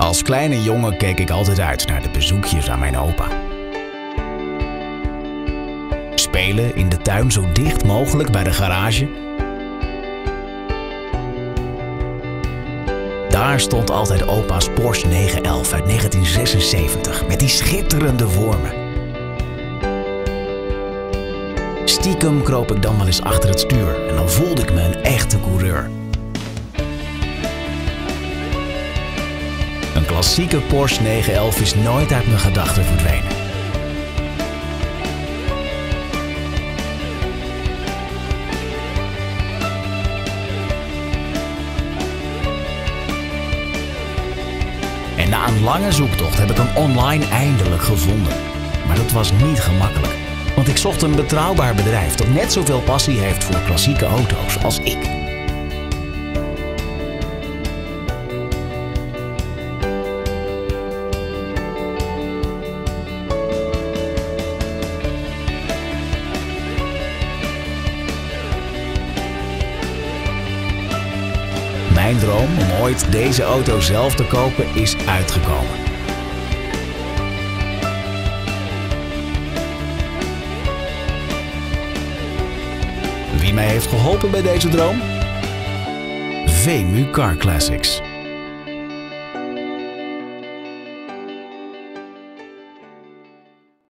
Als kleine jongen keek ik altijd uit naar de bezoekjes aan mijn opa. Spelen in de tuin zo dicht mogelijk bij de garage. Daar stond altijd opa's Porsche 911 uit 1976 met die schitterende wormen. Stiekem kroop ik dan wel eens achter het stuur en dan voelde ik me een echte coureur. Een klassieke Porsche 911 is nooit uit mijn gedachten verdwenen. En na een lange zoektocht heb ik hem online eindelijk gevonden. Maar dat was niet gemakkelijk. Want ik zocht een betrouwbaar bedrijf dat net zoveel passie heeft voor klassieke auto's als ik. Mijn droom om ooit deze auto zelf te kopen is uitgekomen. Wie mij heeft geholpen bij deze droom? Vemu Car Classics.